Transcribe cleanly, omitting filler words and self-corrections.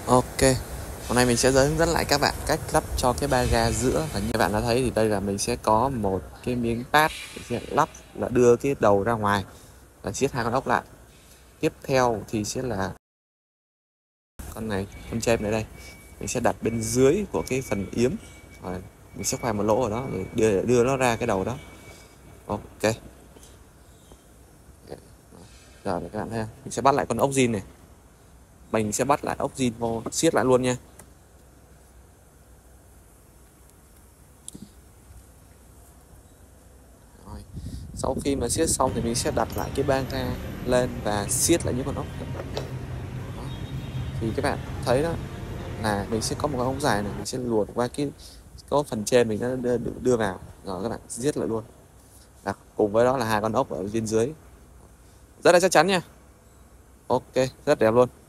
Ok, hôm nay mình sẽ hướng dẫn lại các bạn cách lắp cho cái ba ga giữa. Và như bạn đã thấy thì đây là mình sẽ có một cái miếng pad mình sẽ lắp là đưa cái đầu ra ngoài và siết hai con ốc lại. Tiếp theo thì sẽ là con này, con trên này đây, mình sẽ đặt bên dưới của cái phần yếm. Rồi mình sẽ khoan một lỗ ở đó để đưa nó ra cái đầu đó. Ok, rồi các bạn thấy mình sẽ bắt lại con ốc zin này, mình sẽ bắt lại ốc zin vô siết lại luôn nha. Rồi. Sau khi mà siết xong thì mình sẽ đặt lại cái ba ga lên và siết lại những con ốc đó. Thì các bạn thấy đó là mình sẽ có một con ốc dài này, mình sẽ luồn qua cái có phần trên mình đã đưa vào rồi các bạn siết lại luôn. Và cùng với đó là hai con ốc ở bên dưới, rất là chắc chắn nha. Ok, rất đẹp luôn.